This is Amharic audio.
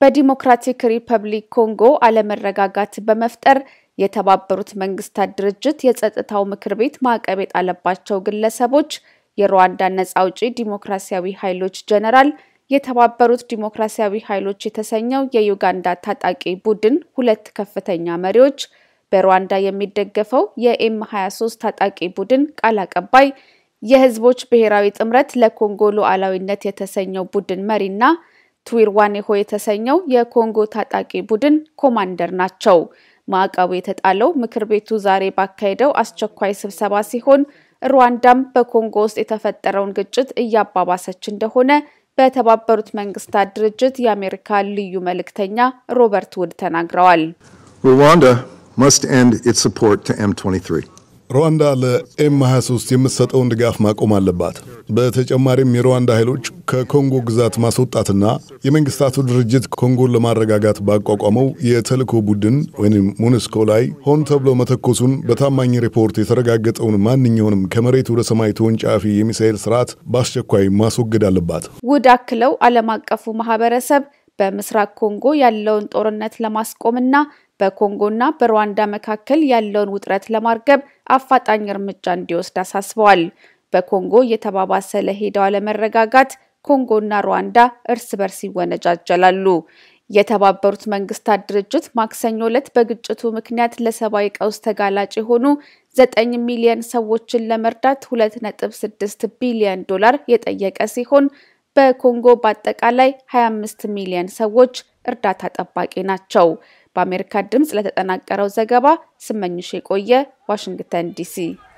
በዲሞክራቲክ ሪፐብሊክ ኮንጎ አለመረጋጋት በመፍጠር የተባበሩት መንግሥታት ድርጅት የፀጥታው ምክርቤት ማዕቀብ የጣለባቸው ግለሰቦች የሩዋንዳ ነፃ አውጪ ዲሞክራሲያዊ ኃይሎች ጀነራል የተባበሩት ዲሞክራሲያዊ ኃይሎች የተሰኘው የዩጋንዳ ታጣቂ ቡድን ሁለት ከፍተኛ መሪዎች በሩዋንዳ የሚደገፈው የኤም23 ታጣቂ ቡድን ቃል አቀባይ የህዝቦች ብሔራዊ ጥምረት ለኮንጎ ሉዓላዊነት የተሰኘው ቡድን መሪና ትዊርዋኔሆ የተሰኘው የኮንጎ ታጣቂ ቡድን ኮማንደር ናቸው። ማዕቀቡ የተጣለው ምክርቤቱ ዛሬ ባካሄደው አስቸኳይ ስብሰባ ሲሆን ሩዋንዳም በኮንጎ ውስጥ የተፈጠረውን ግጭት እያባባሰች እንደሆነ በተባበሩት መንግሥታት ድርጅት የአሜሪካ ልዩ መልእክተኛ ሮበርት ውድ ተናግረዋል። Rwanda must end its support to M23. ሩዋንዳ ለኤም23 የምትሰጠውን ድጋፍ ማቆም አለባት። በተጨማሪም የሩዋንዳ ኃይሎች ከኮንጎ ግዛት ማስወጣትና የመንግሥታቱ ድርጅት ኮንጎን ለማረጋጋት ባቋቋመው የተልእኮ ቡድን ወይንም ሞኒስኮ ላይ ሆን ተብሎ መተኮሱን በታማኝ ሪፖርት የተረጋገጠውን ማንኛውንም ከመሬት ወደ ሰማይ ተወንጫፊ የሚሳኤል ስርዓት በአስቸኳይ ማስወገድ አለባት። ውድ አክለው ዓለም አቀፉ ማህበረሰብ በምስራቅ ኮንጎ ያለውን ጦርነት ለማስቆምና በኮንጎና በሩዋንዳ መካከል ያለውን ውጥረት ለማርገብ አፋጣኝ እርምጃ እንዲወስድ አሳስበዋል። በኮንጎ የተባባሰ ለሄደው አለመረጋጋት ኮንጎና ሩዋንዳ እርስ በርስ ይወነጃጀላሉ። የተባበሩት መንግሥታት ድርጅት ማክሰኞ ዕለት በግጭቱ ምክንያት ለሰብዓዊ ቀውስ ተጋላጭ የሆኑ 9 ሚሊዮን ሰዎችን ለመርዳት 2.6 ቢሊዮን ዶላር የጠየቀ ሲሆን በኮንጎ በአጠቃላይ 25 ሚሊዮን ሰዎች እርዳታ ጠባቂ ናቸው። በአሜሪካ ድምጽ ለተጠናቀረው ዘገባ ስመኝሽ የቆየ ዋሽንግተን ዲሲ